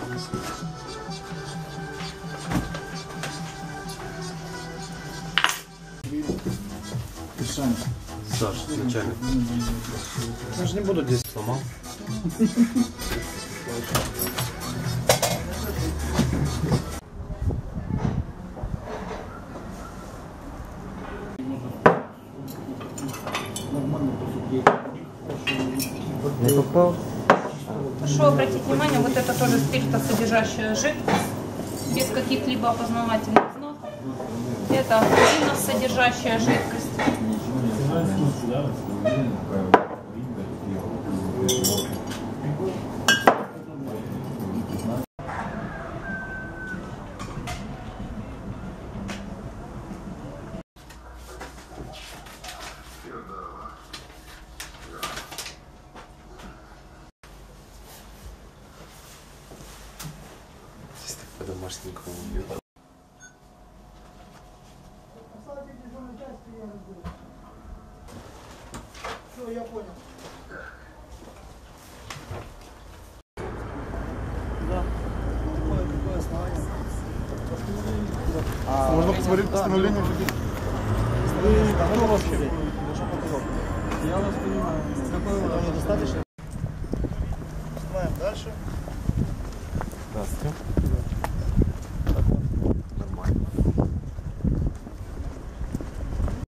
Саш, начальник. Я же не буду здесь сломал. Не попал. Прошу обратить внимание, вот это тоже спиртосодержащая жидкость, без каких-либо опознавательных знаков. Это содержащая жидкость. Здесь так по-домашнему убьют. Все, я понял. Да. Какое основание? Можно посмотреть постановление? Вы кто вообще? Я вас понимаю. Какое недостаточно? Снимаем дальше. Здравствуйте.